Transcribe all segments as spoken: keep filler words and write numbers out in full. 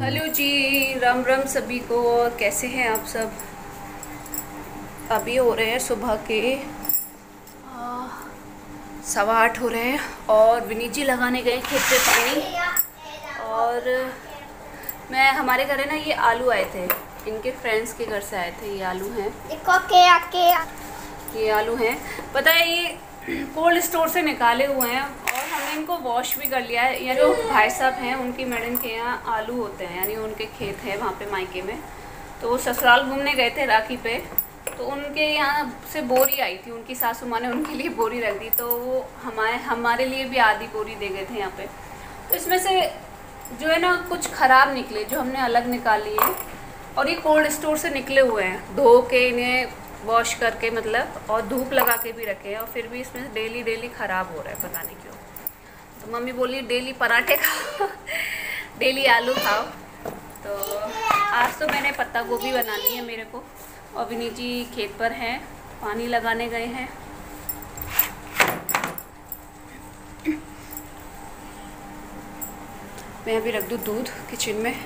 Hello जी, राम राम सभी को। और कैसे हैं आप सब। अभी हो रहे हैं सुबह के आ, सवा आठ हो रहे हैं और विनीत जी लगाने गए खेत पे पानी। और मैं हमारे घर है ना, ये आलू आए थे, इनके फ्रेंड्स के घर से आए थे। ये आलू हैं, देखो के आके ये आलू हैं। पता है, ये कोल्ड स्टोर से निकाले हुए हैं और हमने इनको वॉश भी कर लिया है। ये जो भाई साहब हैं, उनकी मैडम के यहाँ आलू होते हैं, यानी उनके खेत हैं वहाँ पे मायके में। तो वो ससुराल घूमने गए थे राखी पे, तो उनके यहाँ से बोरी आई थी, उनकी सासू माँ ने उनके लिए बोरी रख दी, तो वो हमारे हमारे लिए भी आधी बोरी दे गए थे यहाँ पे। तो इसमें से जो है ना कुछ ख़राब निकले, जो हमने अलग निकाल लिए। और ये कोल्ड स्टोर से निकले हुए हैं, धो के इन्हें वॉश करके मतलब, और धूप लगा के भी रखे हैं, और फिर भी इसमें डेली डेली ख़राब हो रहा है, पता नहीं क्यों। तो मम्मी बोली डेली पराठे खाओ डेली आलू खाओ। तो आज तो मैंने पत्ता गोभी बना ली है मेरे को, और विनीत जी खेत पर हैं, पानी लगाने गए हैं। मैं अभी रख दूँ दूध किचन में,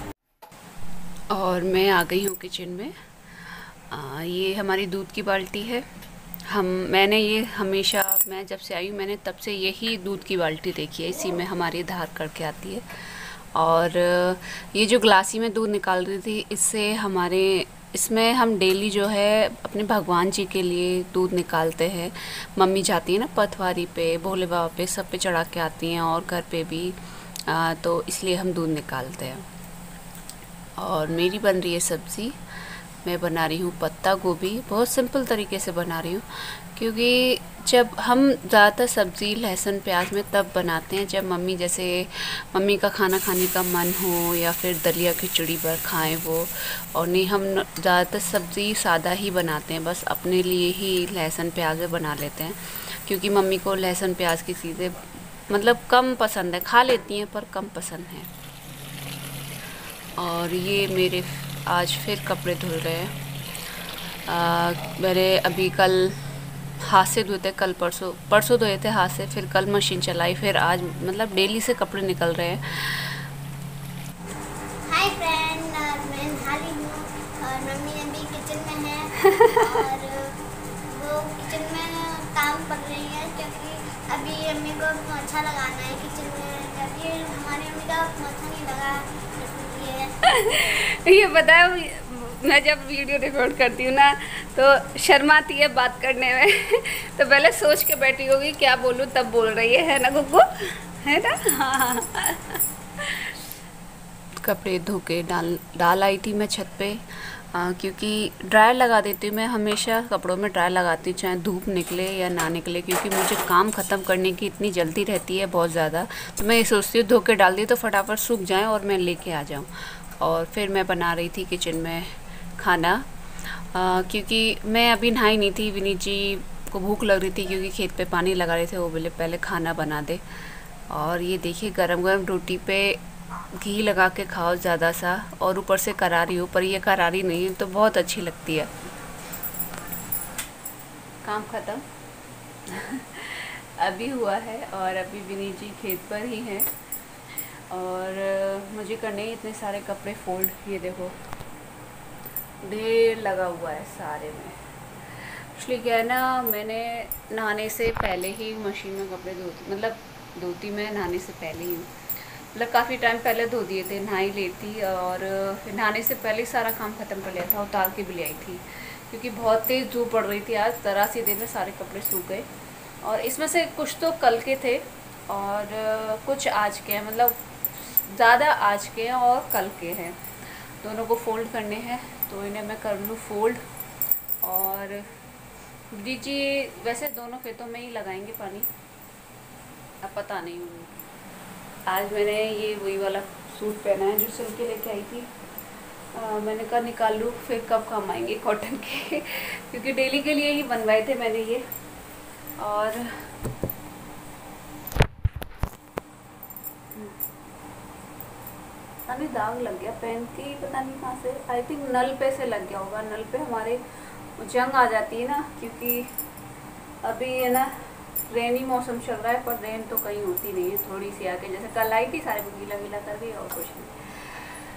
और मैं आ गई हूँ किचन में। आ, ये हमारी दूध की बाल्टी है। हम मैंने ये हमेशा, मैं जब से आई हूँ मैंने तब से यही दूध की बाल्टी देखी है, इसी में हमारी धार करके आती है। और ये जो ग्लासी में दूध निकाल रही थी, इससे हमारे इसमें हम डेली जो है अपने भगवान जी के लिए दूध निकालते हैं। मम्मी जाती है ना पथवारी पे, भोले बाबा पे, सब पे चढ़ा के आती हैं, और घर पे भी। आ, तो इसलिए हम दूध निकालते हैं। और मेरी बन रही है सब्ज़ी, मैं बना रही हूँ पत्ता गोभी। बहुत सिंपल तरीके से बना रही हूँ, क्योंकि जब हम ज़्यादातर सब्ज़ी लहसुन प्याज में तब बनाते हैं जब मम्मी, जैसे मम्मी का खाना खाने का मन हो, या फिर दलिया खिचड़ी पर खाएं वो। और नहीं, हम ज़्यादातर सब्ज़ी सादा ही बनाते हैं, बस अपने लिए ही लहसुन प्याज बना लेते हैं, क्योंकि मम्मी को लहसुन प्याज की चीज़ें मतलब कम पसंद है, खा लेती हैं पर कम पसंद है। और ये मेरे आज फिर कपड़े धुल रहे हैं। आ, मेरे अभी कल हाथ से धोए थे, कल परसों परसों धोए थे हाथ से, फिर कल मशीन चलाई, फिर आज मतलब डेली से कपड़े निकल रहे हैं। हाय फ्रेंड, मैं नहाली हूँ और मम्मी अभी किचन में है और वो किचन में काम कर रही है, क्योंकि अभी अम्मी को पोछा लगाना है किचन में, क्योंकि हमारी अम्मी का पोछा नहीं लगा इसलिए। ये पता है, मैं जब वीडियो रिकॉर्ड करती हूँ ना तो शर्माती है बात करने में तो पहले सोच के बैठी होगी क्या बोलूँ, तब बोल रही है है ना गुग्गू, है ना। हाँ, कपड़े धो के डाल डाल आई थी मैं छत पे, आ, क्योंकि ड्रायर लगा देती हूँ मैं, हमेशा कपड़ों में ड्रायर लगाती हूँ, चाहे धूप निकले या ना निकले, क्योंकि मुझे काम ख़त्म करने की इतनी जल्दी रहती है बहुत ज़्यादा। तो मैं ये सोचती हूँ धो के डाल दी तो फटाफट सूख जाएँ और मैं लेके आ जाऊँ। और फिर मैं बना रही थी किचन में खाना, आ, क्योंकि मैं अभी नहाई नहीं थी। विनीत जी को भूख लग रही थी, क्योंकि खेत पे पानी लगा रहे थे, वो बोले पहले खाना बना दे। और ये देखिए गरम गरम रोटी पे घी लगा के खाओ ज़्यादा सा, और ऊपर से करारी हो, पर ये करारी नहीं है तो बहुत अच्छी लगती है। काम ख़त्म अभी हुआ है, और अभी विनीत जी खेत पर ही हैं, और मुझे करने ही इतने सारे कपड़े फोल्ड। ये देखो ढेर लगा हुआ है सारे में। इसलिए क्या है ना, मैंने नहाने से पहले ही मशीन में कपड़े धोती, मतलब धोती मैं नहाने से पहले ही, मतलब काफ़ी टाइम पहले धो दिए थे, नहाई लेती और फिर नहाने से पहले सारा काम ख़त्म कर लिया था, उतार के भी ले आई थी, क्योंकि बहुत तेज़ धूप पड़ रही थी आज। ज़रा सी देर में सारे कपड़े सूख गए, और इसमें से कुछ तो कल के थे और कुछ आज के हैं, मतलब ज़्यादा आज के हैं और कल के हैं, दोनों को फोल्ड करने हैं। तो इन्हें मैं कर लूँ फोल्ड। और दीजिए, वैसे दोनों खेतों में ही लगाएंगे पानी, अब पता नहीं हूँ। आज मैंने ये वही वाला सूट पहना है जो सिल के लेके आई थी। आ, मैंने कहा निकाल लूँ, फिर कब काम आएंगे कॉटन के क्योंकि डेली के लिए ही बनवाए थे मैंने ये। और अभी दाग लग गया पेन की, पता नहीं कहाँ से, आई थिंक नल पे से लग गया होगा। नल पे हमारे जंग आ जाती है ना, क्योंकि अभी है ना रेनी मौसम चल रहा है, पर रेन तो कहीं होती नहीं है, थोड़ी सी आके जैसे कल आई थी सारे को गीला गीला कर गई और कुछ नहीं।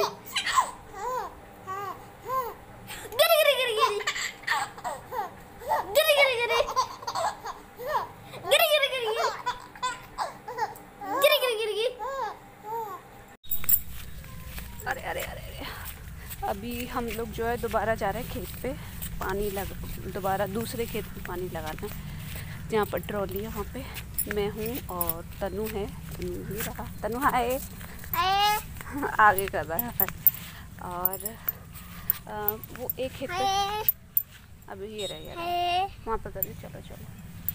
अरे अरे अरे अरे अभी हम लोग जो है दोबारा जा रहे हैं खेत पे पानी लगा, दोबारा दूसरे खेत पे पानी लगाना, जहाँ पर ट्रॉली है वहाँ पे मैं हूँ और तनु है। तनु नहीं रहा, तनु हाय आगे कर रहा है। और आ, वो एक खेत पे अभी ये रहे वहाँ पर तनु, चलो चलो।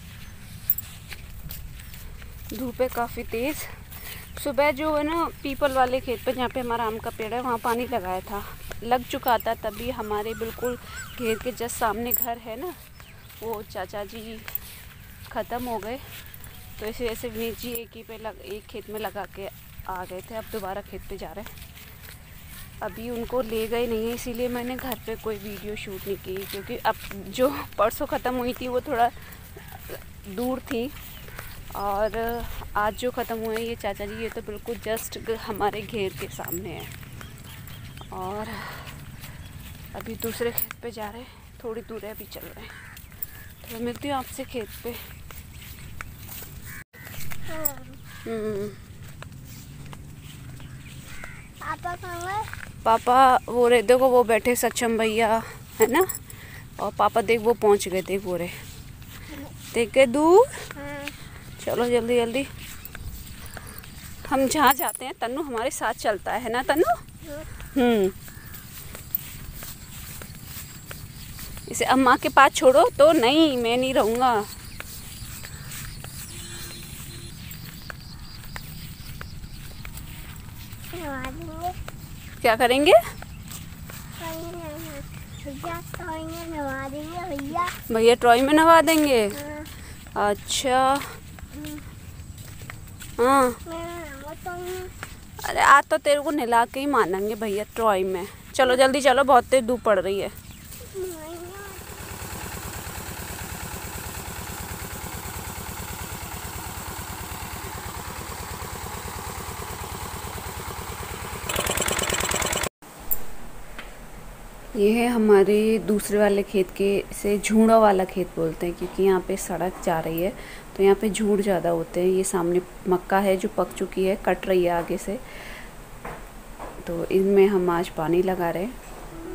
धूप है काफ़ी तेज़। सुबह जो है ना पीपल वाले खेत पे जहाँ पे हमारा आम का पेड़ है वहाँ पानी लगाया था, लग चुका था। तभी हमारे बिल्कुल घेर के जस्ट सामने घर है ना, वो चाचा जी ख़त्म हो गए, तो इसी वजह से वीर जी एक ही पे लग एक खेत में लगा के आ गए थे। अब दोबारा खेत पे जा रहे हैं। अभी उनको ले गए नहीं है, इसीलिए मैंने घर पे कोई वीडियो शूट नहीं की, क्योंकि अब जो परसों ख़त्म हुई थी वो थोड़ा दूर थी, और आज जो ख़त्म हुए ये चाचा जी ये तो बिल्कुल जस्ट हमारे घेर के सामने है। और अभी दूसरे खेत पे जा रहे हैं, थोड़ी दूर है, अभी चल रहे हैं। तो मिलती हूँ आपसे खेत पे। हम्म पापा कहाँ? पापा वो रे देखो वो बैठे सक्षम भैया है ना, और पापा देख वो पहुँच गए, देख वो रे देख के दूर। चलो जल्दी जल्दी, हम जहाँ जाते हैं तन्नू हमारे साथ चलता है ना तन्नू। हम्म इसे अम्मा के पास छोड़ो तो नहीं, मैं नहीं रहूँगा। क्या करेंगे भैया? भैया ट्रॉली में नवा देंगे। अच्छा हाँ, अरे आज तो तेरे को नहला के ही मानेंगे भैया ट्रॉली में। चलो जल्दी चलो, बहुत तेज धूप पड़ रही है। ये है हमारे दूसरे वाले खेत के, इसे झूड़ा वाला खेत बोलते हैं क्योंकि यहाँ पे सड़क जा रही है तो यहाँ पे झूड़ ज़्यादा होते हैं। ये सामने मक्का है जो पक चुकी है, कट रही है आगे से, तो इनमें हम आज पानी लगा रहे हैं।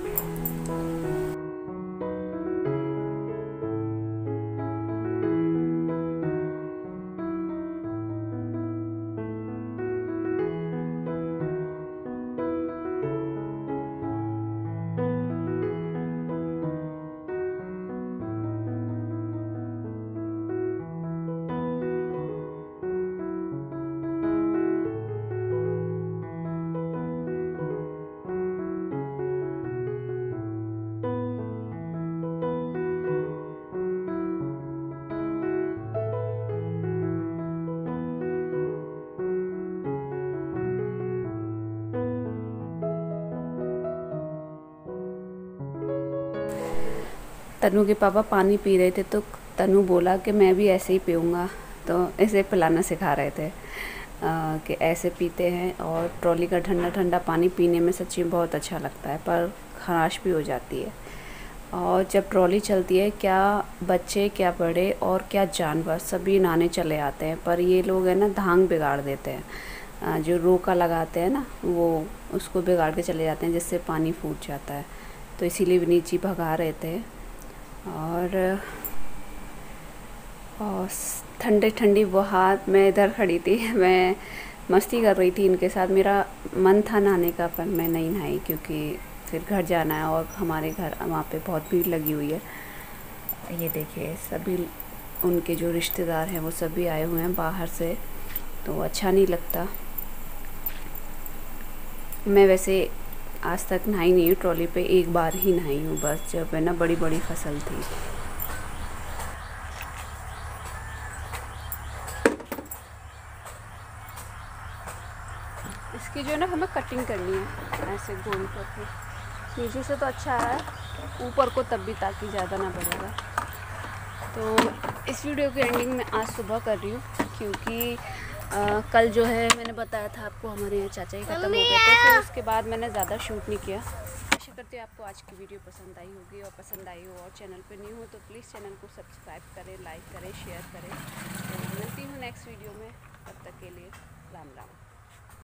तनु के पापा पानी पी रहे थे तो तनु बोला कि मैं भी ऐसे ही पीऊँगा, तो इसे पिलाना सिखा रहे थे आ, कि ऐसे पीते हैं। और ट्रॉली का ठंडा ठंडा पानी पीने में सच्ची बहुत अच्छा लगता है, पर खराश भी हो जाती है। और जब ट्रॉली चलती है, क्या बच्चे क्या बड़े और क्या जानवर सभी नहाने चले आते हैं, पर ये लोग है ना धांग बिगाड़ देते हैं। जो रोका लगाते हैं ना वो उसको बिगाड़ के चले जाते हैं, जिससे पानी फूट जाता है। तो इसीलिए विनीत जी भगा रहे थे। और और ठंडे ठंडी बहार मैं इधर खड़ी थी, मैं मस्ती कर रही थी इनके साथ। मेरा मन था नहाने का पर मैं नहीं नहाई क्योंकि फिर घर जाना है और हमारे घर वहाँ पे बहुत भीड़ लगी हुई है। ये देखिए सभी उनके जो रिश्तेदार हैं वो सभी आए हुए हैं बाहर से, तो अच्छा नहीं लगता। मैं वैसे आज तक नहाई नहीं हूँ ट्रॉली पे, एक बार ही नहाई हूँ बस, जब है ना बड़ी बड़ी फसल थी। इसकी जो है ना हमें कटिंग करनी है ऐसे गोल करके, नीचे से तो अच्छा है, ऊपर को तब भी ताकि ज़्यादा ना बढ़ेगा। तो इस वीडियो की एंडिंग में आज सुबह कर रही हूँ क्योंकि आ, कल जो है मैंने बताया था आपको हमारे यहाँ चाचा ही ख़त्म हो गए थे, फिर उसके बाद मैंने ज़्यादा शूट नहीं किया। आशा करती हूँ आपको आज की वीडियो पसंद आई होगी, और पसंद आई हो और चैनल पर न्यू हो तो प्लीज़ चैनल को सब्सक्राइब करें, लाइक करें, शेयर करें। तो मिलती हूँ नेक्स्ट वीडियो में, तब तक के लिए राम राम।